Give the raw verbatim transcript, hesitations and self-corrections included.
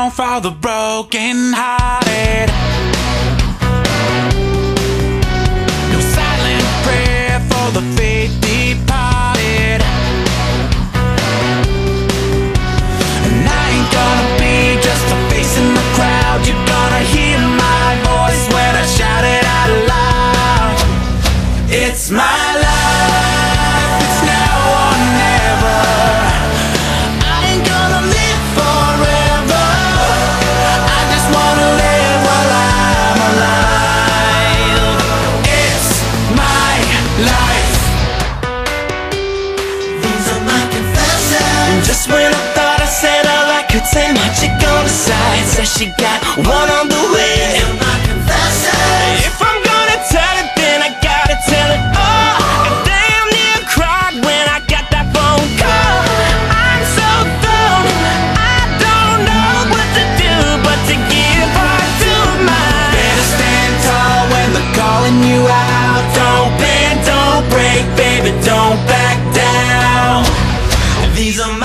song for the broken hearted. No silent prayer for the faith departed. And I ain't gonna be just a face in the crowd. You're gonna hear my voice when I shout it out loud. It's my life, it's now or never. I ain't gonna live forever. I just wanna live while I'm alive. It's my life. These are my confessions. And just when I thought I said all I could say, my chick on the side says she got one on the way. These are my confessions. If I'm gonna tell it, then I gotta tell it all. I damn near cried when I got that phone call. I'm so thrown, I don't know what to do but to give heart to mine. Better stand tall when they're calling you out. Don't bend, don't break, baby, don't back down. These are my